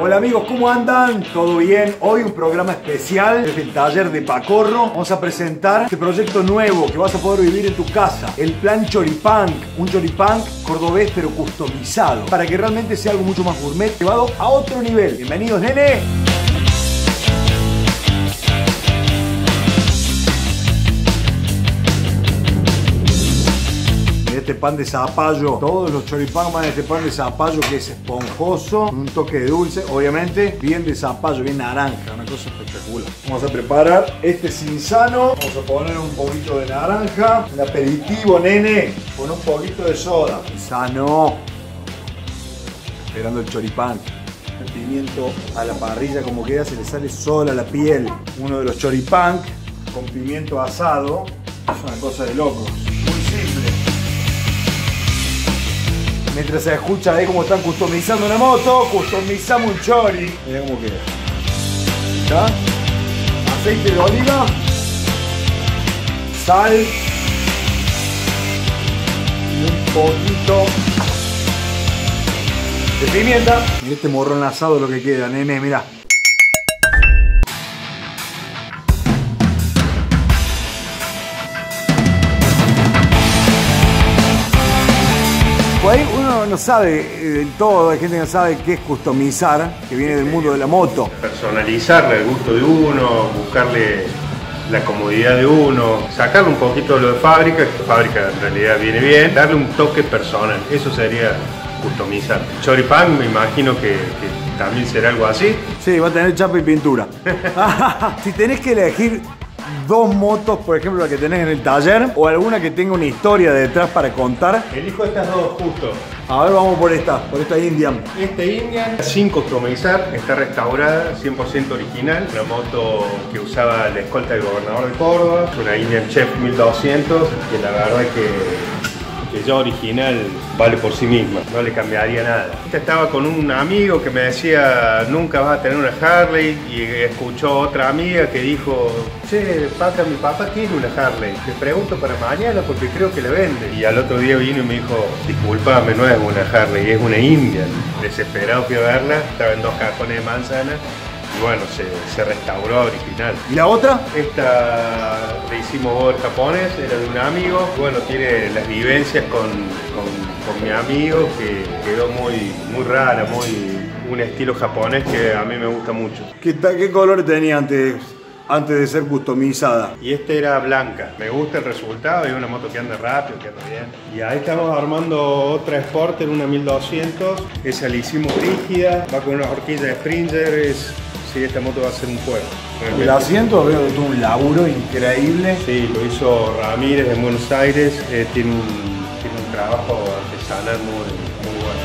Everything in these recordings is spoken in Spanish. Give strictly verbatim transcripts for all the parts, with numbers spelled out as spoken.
Hola amigos, ¿cómo andan? ¿Todo bien? Hoy un programa especial desde el taller de Pacorro. Vamos a presentar este proyecto nuevo que vas a poder vivir en tu casa. El plan Choripunk, un choripunk cordobés pero customizado, para que realmente sea algo mucho más gourmet, llevado a otro nivel. Bienvenidos, nene. Este pan de zapallo, todos los choripán van a este pan de zapallo que es esponjoso, un toque de dulce, obviamente, bien de zapallo, bien naranja, una cosa espectacular. Vamos a preparar este cinzano, vamos a poner un poquito de naranja, un aperitivo, nene, con un poquito de soda. Cinzano, esperando el choripán. El pimiento a la parrilla, como queda, se le sale sola la piel. Uno de los choripán con pimiento asado, es una cosa de locos, muy simple. Mientras se escucha ahí cómo están customizando una moto, customizamos un chori. Mirá cómo queda. ¿Está? Aceite de oliva, sal y un poquito de pimienta. Mirá este morrón asado lo que queda, nene, mirá. Por ahí uno no sabe del todo, hay gente que no sabe qué es customizar, que viene del mundo de la moto. Personalizarle el gusto de uno, buscarle la comodidad de uno, sacarle un poquito de lo de fábrica, que fábrica en realidad viene bien, darle un toque personal, eso sería customizar. Choripán me imagino que, que también será algo así. Sí, va a tener chapa y pintura. Si tenés que elegir dos motos, por ejemplo la que tenés en el taller, o alguna que tenga una historia detrás para contar, elijo estas dos justo. A ver, vamos por esta, por esta Indian. Este Indian, sin customizar, está restaurada, cien por ciento original. Una moto que usaba la escolta del gobernador de Córdoba. Una Indian Chef mil doscientos, que la verdad que, que ya original vale por sí misma, no le cambiaría nada. Esta estaba con un amigo que me decía, nunca vas a tener una Harley, y escuchó otra amiga que dijo, che, Paca, mi papá tiene una Harley, te pregunto para mañana porque creo que la vende. Y al otro día vino y me dijo, discúlpame, no es una Harley, es una Indian. Desesperado fui a verla, estaba en dos cajones de manzana. Y bueno, se, se restauró original. ¿Y la otra? Esta le hicimos over japonés, era de un amigo. Bueno, tiene las vivencias con, con, con mi amigo, que quedó muy, muy rara, muy un estilo japonés que a mí me gusta mucho. ¿Qué, qué color tenía antes, antes de ser customizada? Y esta era blanca. Me gusta el resultado, es una moto que anda rápido, que anda bien. Y ahí estamos armando otra Sporter, una mil doscientos. Esa la hicimos rígida, va con unas horquillas de Springer. Es, sí, esta moto va a ser un juego. El asiento veo que tuvo un laburo increíble. Sí, lo hizo Ramírez en Buenos Aires. Eh, tiene, un, tiene un trabajo artesanal muy, muy bueno.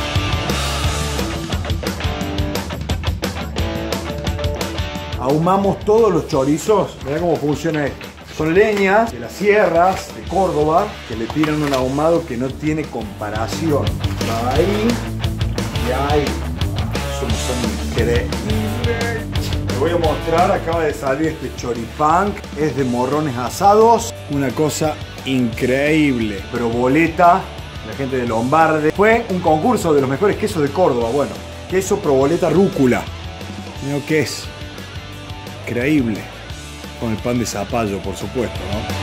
Ahumamos todos los chorizos. Mirá cómo funciona esto. Son leñas de las sierras de Córdoba que le tiran un ahumado que no tiene comparación. Ahí y ahí. Son, son increíbles. Te voy a mostrar, acaba de salir este choripán. Es de morrones asados. Una cosa increíble. Proboleta, la gente de Lombarde. Fue un concurso de los mejores quesos de Córdoba. Bueno, queso proboleta rúcula. Mira qué es. Increíble. Con el pan de zapallo, por supuesto, ¿no?